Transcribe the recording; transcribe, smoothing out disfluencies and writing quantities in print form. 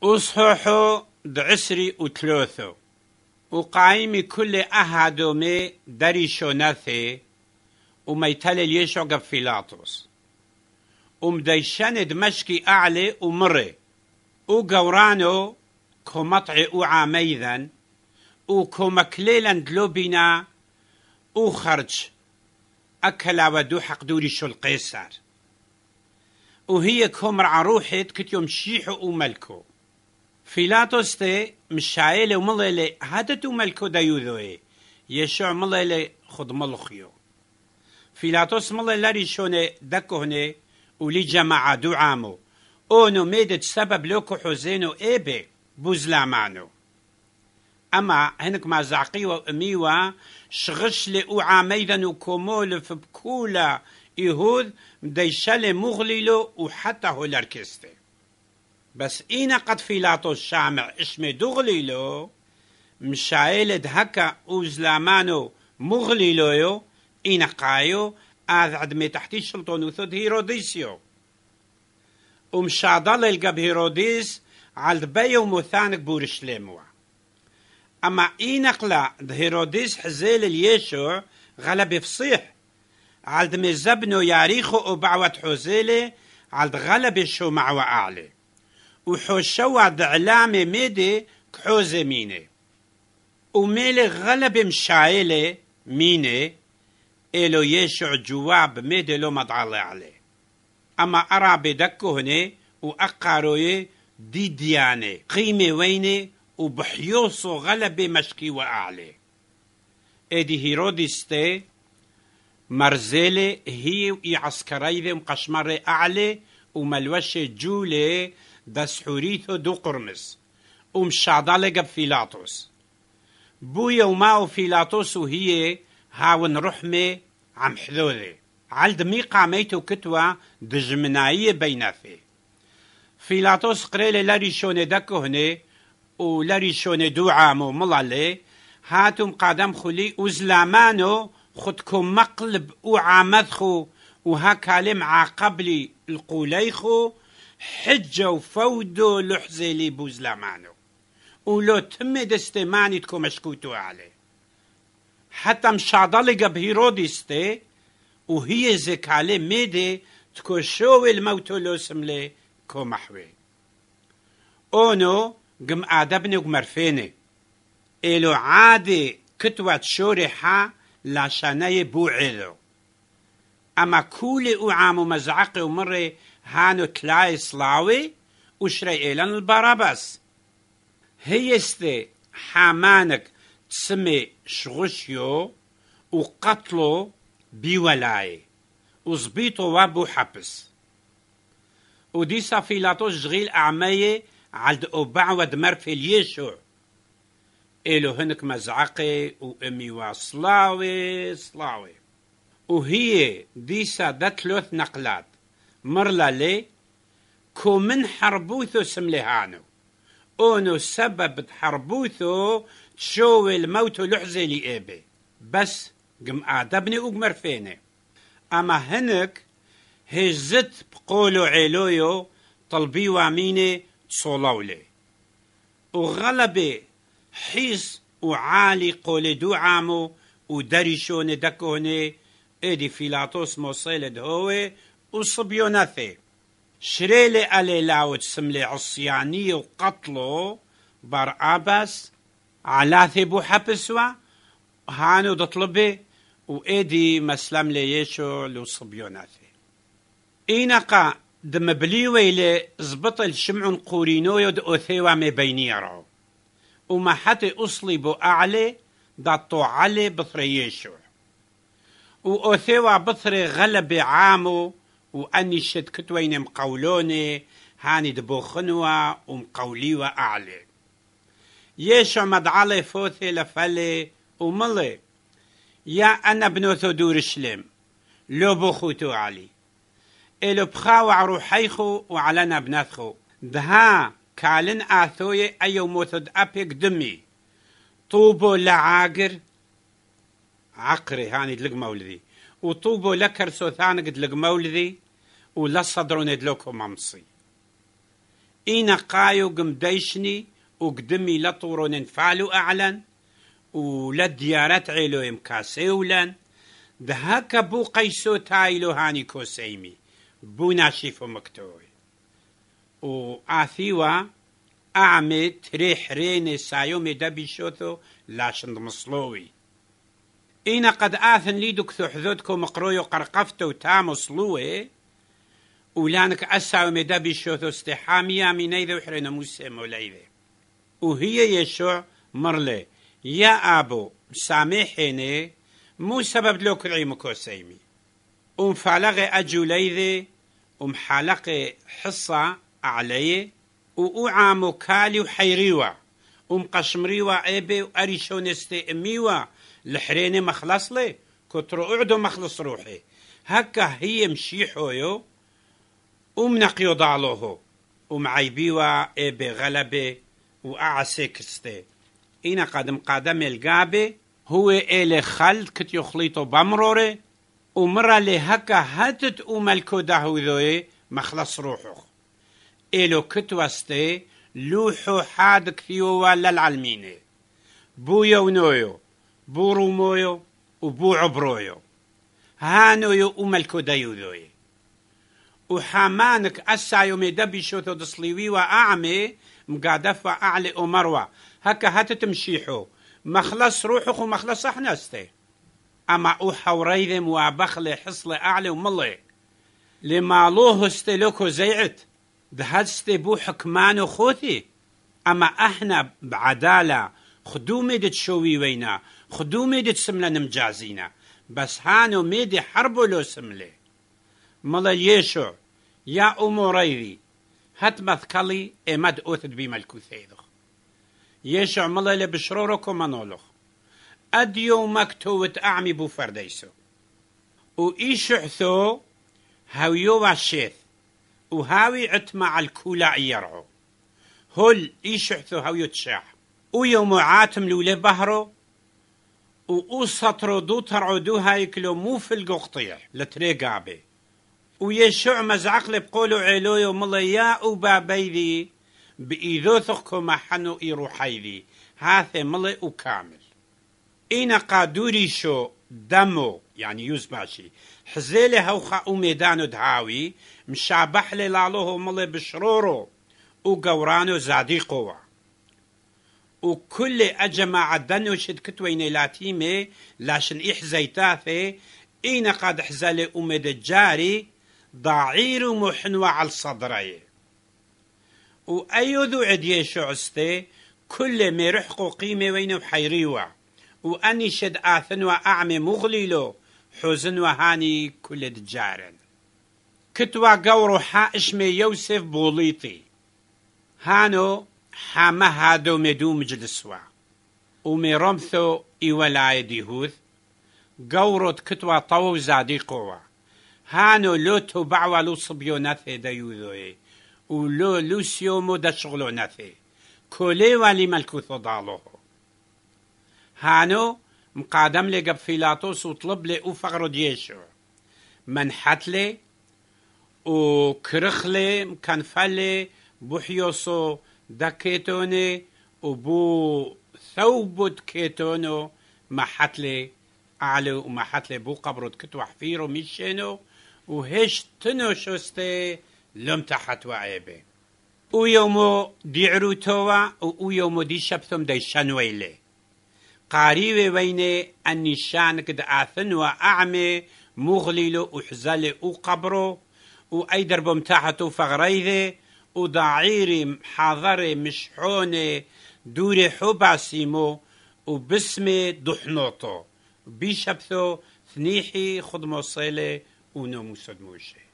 أصحوحو دعسري وثلاثو وقايمي كل أهادومي داري شوناثي وميتالي ليشو فيلاطوس ومديشان دمشقي أعلي ومري وقورانو كومطعي وعاميذا وكومكليلا دلوبينا وخرج أكلا ودو حق دوري شو القيصر وهي كومرع روحت كت يوم شيحو وملكو فيلاطوس تي مشايلي ومليلي هادتو ملكو دايوذوي يشوع مليلي خد ملخيو فيلاطوس مليلي ريشوني دكوهني ولي جماعة دعامو اونو ميدت سبب لوكو حزينو ايبي بوزلامانو اما هنك ما زعقيوة واميوة شغشلي وعاميدا وكومول فبكولا يهود مديشالي مغليلو وحتى هو الاركستي بس إينا قد فيلاطوس شامع اسمه دغليلو مشايلد هكا وزلامانو مغليلو إينا قايو آذ عدمي تحتي شلطون وثود هيروديسيو ومشاضل القب هيروديس عالد بيو مثانك بورشليموا أما إينا قلا هيروديس حزيل اليشوع غلب فصيح عالد مزبنو ياريخو وبعوة حزيلي عالد غلب شو معوى أعلي وحوشوا دعلامي ميدي كحوزي ميني وميلي غلب مشايلي ميني إلو يشع جواب ميدي لو مدعالي عليه أما أرى بدكو هني وأقاروي دي دياني قيمي ويني وبحيوصو غلب مشكي وأعلي إدي هيروديستي مرزيلي هي عسكريذي ومقشمري أعلي وملوشي جولي دس حوريثو دو قرمز ومشاضالي قب فيلاطوس بويا وماو فيلاطوس وهي هاون رحمي عم حذوذي عالد ميقا ميتو كتوى دجمناية بينافي فيلاطوس قريلي لاريشوني دكو هني ولاريشوني دو عامو ملالي هاتم قادم خلي وزلامانو خدكم مقلب وعامدخو وهكالم عاقبلي القوليخو حجة وفودو لحظة لي بوزلامانو ولو تم دستماني تكو مشكوتو عليه حتى مشاضلي قب هيروديستي وهي زكالي ميدي تكو شوي الموتو لو سملي كو محوي اونو قم آدبني وقمرفيني إلو عادي كتوة شورحة لاشاني بوعيدو أما كولي وعامو مزعقي ومري هانو تلاي صلاوي وشري إيلان البرابس هيستي حامانك تسمي شغشيو وقتلو بولاي وزبيطو وابو حبس وديسا فيلاطوس جغيل أعمية عالد أوبع دمر في اليشوع إلو هنك مزعقي وإمي صلاوي وهي ديسا دتلوث نقلات مرلا لي كو من حربوثو سملهانو اونو سبب حربوثو تشوي الموت لحظة لإيبي بس قم آدبني وقمر فيني اما هنك هزت بقولو عيلويو طلبي واميني تصولولي وغلبي حيس وعالي قولي دو عامو ودريشوني دكوني إدي فيلاطوس موصيل دهوي وصبيوناثي شريلي ألي لاوت سملي عصياني وقتلو برابس علاثي بو حبسوا هانو دطلبي وإدي مسلم لي يشو لو صبيوناثي إينقا دمبليوي لي زبطل شمعون قورينويو دأوثيوا مبينيرو وما حتى أصلي بو أعلي دطو علي بثريشو وأوثيوا بثري غلب عامو وأني شد كتوين مقولوني هاني دبوخنوا ومقوليوا أعلي يشو مدعالي فوثي لفلي وملي يا أنا بنوثو دور شلم لو بوخوتو علي إلو بخاو روحيخو وعلنا بناثخو دها كالن آثوي أيو موثد أبيك دمي طوبو لعاقر عقري هاني دلق مولدي وطوبو لكر سوثانك دلق مولدي ولا صدرون دلوكو ممصي إينا قايو قمديشني وقدمي لطورون انفعلوا أعلن ولديارات عيلو يمكاسيولن دهاك بو قيسو تايلو هاني كوسيمي بو ناشيفو مكتوي وآثيوا أعمي تريح ريني سايومي دبي شوثو لاشند مصلوي إينا قد آثن ليدوك ثحذوتكو مقرويو قرقفتو تامو صلوي ولانك أساومي دبي شوثو استحاميا من ايذو حرين موسى موليذي وهي يشوع مرلي يا أبو سامحيني مو سبب لو كرعي مكوسيمي ومفالغي أجوليذي ومحالقي حصة علي وأعامو كالي وحيريوا ومقشمريوا ايبي وأريشو نستئميوا لحريني مخلص لي كترو اعدو مخلص روحي هكا هي مشيحويو ومنقيو ضالوهو ومعيبيوا ايبي غلبي وأعسكستي إنا قدم قادم القابي هو إلي خلد كت يخليطو بمروري ومرا لي هكا هاتت ملكو دهو ذوي مخلص روحو إلو كت وستي لوحو حادك ثيووا للعلميني بو يونويو بو رومويو وبو عبرويو هانويو ملكو دايو ذوي وحامانك أسايو ميدبي شوثو دصليوي وأعمي مقادفة أعلي ومروة هكا هتتمشيحو مخلص روحك ومخلص احنستي اما اوحوريذي موابخلي حصلي اعلي وملي لما لوه استلوكو زيعت دهستي بو حكمان خوثي اما احنا بعدالة خدو ميدت شوي وينا خدو ميدت سملا نمجازينا بس هانو ميدي حربو لو سملي ملي يشو يا اموريذي هت مثكلي امد اوثد بملكو ثيذو يشع ملالي بشروركو منولوخ أديو مكتوت أعمي بو فرديسو وإيشعثو هاويو واشيث وهاوي عتمع الكولا يرعو هل إيشعثو هاويو تشاح ويوم عاتم لولي بهرو وأوسطرو دو ترعودو هايكلو مو في القطيع لتريقابي ويشع مزعقلي بقولو علويو ملي يا أوبا بيذي بإيذوثكو محنو إيروحيذي هاثي ملئ وكامل إينا قادوري شو دمو يعني يوزباشي حزيلي هوخا ميدانو دهاوي مشابح لي لالوه ملئ بشرورو وقورانو زادي قوة وكل أجمع الدنو شد كتويني لاتيمي لاشن إحزيتاثي إينا قاد حزالي ميد الجاري ضعير محنوى على الصدري وأيذو عدي شعستي كل ما رحقو قيمة وينو حيريوا وأني شد آثنوا أعمي مغليلو حزن وهاني كل دجارن كتوا قورو حائشمي يوسف بوليطي هانو حامه هادو مدو مجلسوا ومي رمثو إيولاي ديهوث قورو كتوا طو زادي قوة هانو لوتو بعوالو صبيوناثي دايوذوي ولو لوسيو مودا شغلوناثي كولي والي ملكوثو ضالوه هانو مقادم لي قب فيلاطوس وطلب لي وفغرو ديشو منحتلي وكرخلي مكنفلي بوحيوسو دكيتوني وبو ثوبت كيتونو محتلي أعلى ومحتلي بو قبرو كتو حفيرو ميشينو وهش تنو شوستي لم تحت وعيبه ويومو دي عروتوا ويومو دي شبثم دي شنويلي قاريوي ويني النشان كد آثن وأعمي مغليلو وحزالي وقبرو وأي دربو متاحتو فغريذي وضعيري حاضري مشحوني دوري حباسيمو وبسمي دحنوطو بيشبثو ثنيحي خدمو صيلي ونومو صدموشي